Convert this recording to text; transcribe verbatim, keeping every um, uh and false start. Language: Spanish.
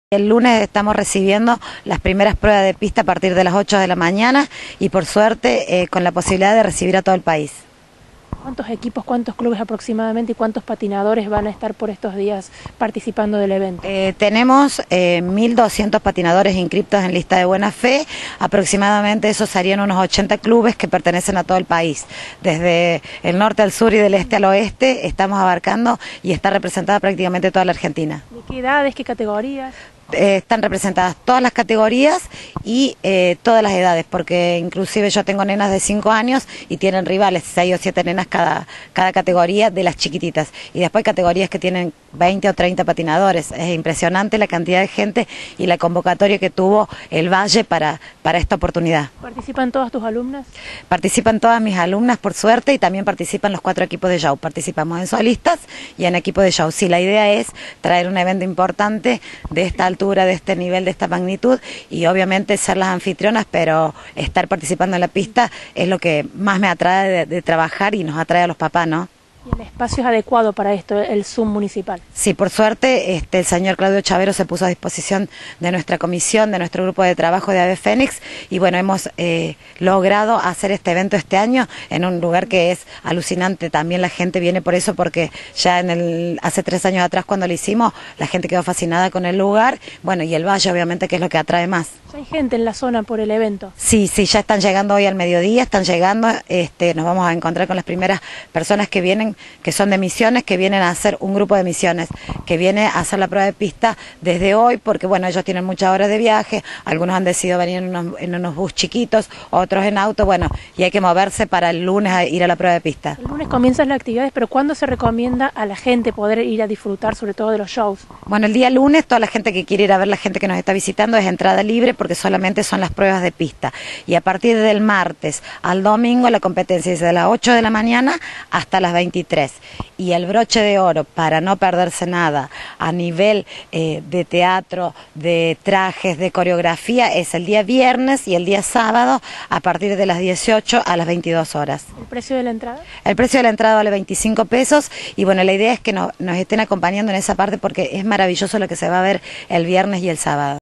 El lunes estamos recibiendo las primeras pruebas de pista a partir de las ocho de la mañana y por suerte eh, con la posibilidad de recibir a todo el país. ¿Cuántos equipos, cuántos clubes aproximadamente y cuántos patinadores van a estar por estos días participando del evento? Eh, tenemos eh, mil doscientos patinadores inscriptos en lista de buena fe, aproximadamente esos serían unos ochenta clubes que pertenecen a todo el país. Desde el norte al sur y del este al oeste estamos abarcando y está representada prácticamente toda la Argentina. ¿De qué edades, qué categorías? Eh, están representadas todas las categorías y eh, todas las edades, porque inclusive yo tengo nenas de cinco años y tienen rivales, seis o siete nenas cada, cada categoría de las chiquititas, y después categorías que tienen veinte o treinta patinadores. Es impresionante la cantidad de gente y la convocatoria que tuvo el Valle para, para esta oportunidad. ¿Participan todas tus alumnas? Participan todas mis alumnas, por suerte, y también participan los cuatro equipos de show. Participamos en solistas y en equipo de show. Sí, la idea es traer un evento importante de esta altura, de este nivel, de esta magnitud, y obviamente ser las anfitrionas, pero estar participando en la pista es lo que más me atrae de, de trabajar y nos atrae a los papás, ¿no? ¿Y el espacio es adecuado para esto, el Zoom municipal? Sí, por suerte este, el señor Claudio Chavero se puso a disposición de nuestra comisión, de nuestro grupo de trabajo de Ave Fénix, y bueno, hemos eh, logrado hacer este evento este año en un lugar que es alucinante. También la gente viene por eso, porque ya en el hace tres años atrás cuando lo hicimos, la gente quedó fascinada con el lugar, bueno, y el valle obviamente, que es lo que atrae más. ¿Ya hay gente en la zona por el evento? Sí, sí, ya están llegando hoy al mediodía, están llegando, este, nos vamos a encontrar con las primeras personas que vienen, que son de Misiones, que vienen a hacer un grupo de Misiones, que viene a hacer la prueba de pista desde hoy, porque bueno, ellos tienen muchas horas de viaje, algunos han decidido venir en unos, en unos bus chiquitos, otros en auto, bueno, y hay que moverse para el lunes a ir a la prueba de pista. El lunes comienzan las actividades, pero ¿cuándo se recomienda a la gente poder ir a disfrutar, sobre todo de los shows? Bueno, el día lunes, toda la gente que quiere ir a ver, la gente que nos está visitando, es entrada libre, porque solamente son las pruebas de pista. Y a partir del martes al domingo la competencia es de las ocho de la mañana hasta las veintitrés. Y el broche de oro, para no perderse nada, a nivel eh, de teatro, de trajes, de coreografía, es el día viernes y el día sábado a partir de las dieciocho a las veintidós horas. ¿El precio de la entrada? El precio de la entrada vale veinticinco pesos y bueno, la idea es que no, nos estén acompañando en esa parte, porque es maravilloso lo que se va a ver el viernes y el sábado.